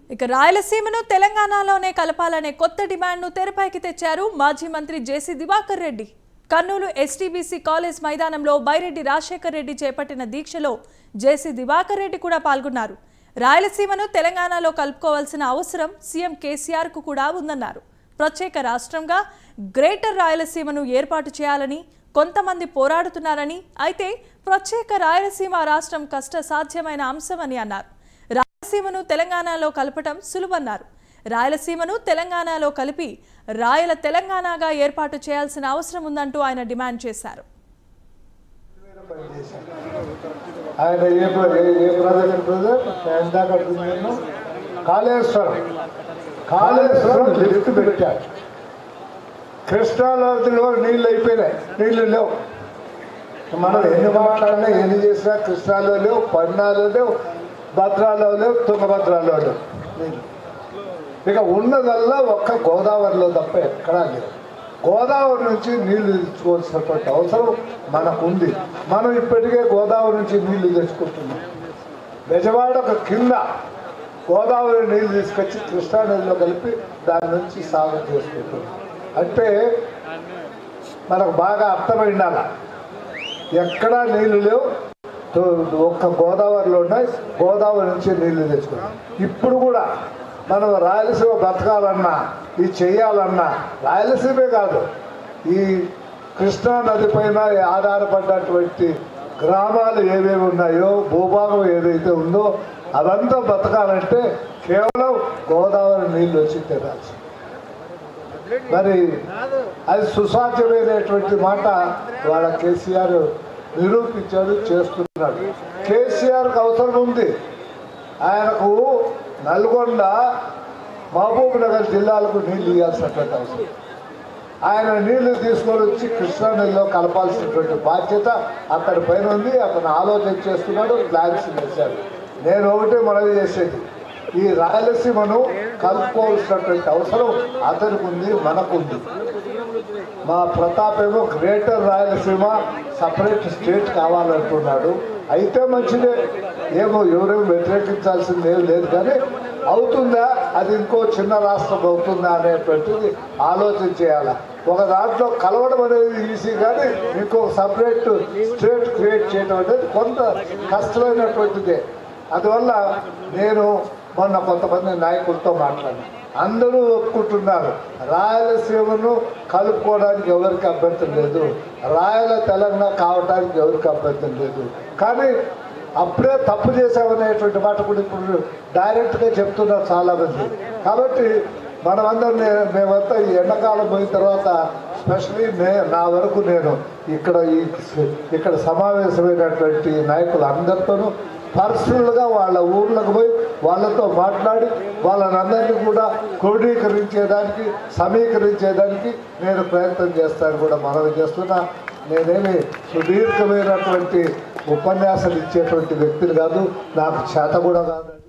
ఇక రాయలసీమను తెలంగాణలోనే కలపాలనే కొత్త డిమాండ్ను తెరపైకి తెచ్చారు మాజీ మంత్రి జేసీ దివాకర్ రెడ్డి. కర్నూలు ఎస్టీబీసీ కాలేజ్ మైదానంలో బైరెడ్డి రాజశేఖర్ రెడ్డి చేపట్టిన దీక్షలో జేసీ దివాకర్ రెడ్డి కూడా పాల్గొన్నారు. రాయలసీమను తెలంగాణలో కలుపుకోవాల్సిన అవసరం సీఎం కేసీఆర్ కు కూడా ఉందన్నారు. ప్రత్యేక రాష్ట్రంగా గ్రేటర్ రాయలసీమను ఏర్పాటు చేయాలని కొంతమంది పోరాడుతున్నారని, అయితే ప్రత్యేక రాయలసీమ రాష్ట్రం కష్టసాధ్యమైన అంశమని అన్నారు. రాయలసీమను తెలంగాణలో కలపటం సులువన్నారు. రాయలసీమను తెలంగాణలో కలిపి రాయల తెలంగాణగా ఏర్పాటు చేయాల్సిన అవసరం ఉందంటూ ఆయన డిమాండ్ చేశారు. కృష్ణానదిలో నీళ్ళు అయిపోయినాయి, నీళ్లు లేవు. మనం ఎన్ని మాట్లాడినా ఎన్ని చేసినా కృష్ణాలో లేవు, పన్నాలో లేవు, భద్రాలో లేవు, తుంగభద్రాలో లేవు. ఇక ఉన్నదల్లా ఒక్క గోదావరిలో తప్ప ఎక్కడా లేవు. గోదావరి నుంచి నీళ్లు తెచ్చుకోవాల్సినటువంటి అవసరం మనకుంది. మనం ఇప్పటికే గోదావరి నుంచి నీళ్లు తెచ్చుకుంటున్నాం. బెజవాడ కింద గోదావరి నీళ్లు తీసుకొచ్చి కృష్ణానదిలో కలిపి దాని నుంచి సాగు చేసుకుంటున్నాం. అంటే మనకు బాగా అర్థమైండాల, ఎక్కడా నీళ్లు లేవు, ఒక్క గోదావరిలో ఉన్నాయి. గోదావరి నుంచి నీళ్లు తెచ్చుకున్నాం. ఇప్పుడు కూడా మనం రాయలసీమ బతకాలన్నా, ఇది చేయాలన్నా, రాయలసీమే కాదు, ఈ కృష్ణానది పైన ఆధారపడ్డటువంటి గ్రామాలు ఏవేవి ఉన్నాయో, భూభాగం ఏదైతే ఉందో అదంతా బతకాలంటే కేవలం గోదావరి నీళ్ళు వచ్చి తెరాల్సి. మరి అది సుసాధ్యమైనటువంటి మాట వాళ్ళ కేసీఆర్ నిరూపించాడు, చేస్తున్నాడు. కేసీఆర్కి అవసరం ఉంది. ఆయనకు నల్గొండ, మహబూబ్ నగర్ జిల్లాలకు నీళ్లు ఇవ్వాల్సినటువంటి అవసరం. ఆయన నీళ్లు తీసుకొని వచ్చి కృష్ణానదిలో కలపాల్సినటువంటి బాధ్యత అతని పైన ఉంది. అతను ఆలోచన చేస్తున్నాడు, ప్లాన్స్ వేశాడు. నేను ఒకటే మనవి చేసేది, ఈ రాయలసీమను కలుపుకోవాల్సినటువంటి అవసరం అతనికి ఉంది, మనకుంది. మా ప్రతాప్ ఏమో గ్రేటర్ రాయలసీమ సపరేట్ స్టేట్ కావాలంటున్నాడు. అయితే మంచిదే, ఏమో ఎవరేమో వ్యతిరేకించాల్సింది ఏం లేదు. కానీ అవుతుందా, అది ఇంకో చిన్న రాష్ట్రం అవుతుందా అనేటువంటిది ఆలోచన చేయాలి. ఒక దాంట్లో కలవడం అనేది ఈజీ, కానీ ఇంకొక సపరేట్ స్టేట్ క్రియేట్ చేయడం అనేది కొంత కష్టమైనటువంటిదే. అందువల్ల నేను మొన్న కొంతమంది నాయకులతో మాట్లాడాను. అందరూ ఒప్పుకుంటున్నారు, రాయలసీమను కలుపుకోవడానికి ఎవరికి అభ్యంతరం లేదు, రాయల తెలంగాణ కావడానికి ఎవరికి అభ్యంతరం లేదు. కానీ అప్పుడే తప్పు చేసామనేటువంటి మాట కూడా ఇప్పుడు డైరెక్ట్గా చెప్తున్నారు చాలామంది. కాబట్టి మనమందరం మేమంతా ఈ ఎండాకాలం పోయిన తర్వాత స్పెషలీ నా వరకు నేను ఇక్కడ సమావేశమైనటువంటి నాయకులు అందరితోనూ పర్సనల్గా వాళ్ళ ఊర్లకు పోయి వాళ్ళతో మాట్లాడి వాళ్ళనందరినీ కూడా క్రోడీకరించేదానికి, సమీకరించేదానికి నేను ప్రయత్నం చేస్తాను కూడా మనవి చేస్తున్నా. నేనేమి సుదీర్ఘమైనటువంటి ఉపన్యాసాలు ఇచ్చేటువంటి వ్యక్తిని కాదు, నాకు చేత కూడా కాదు.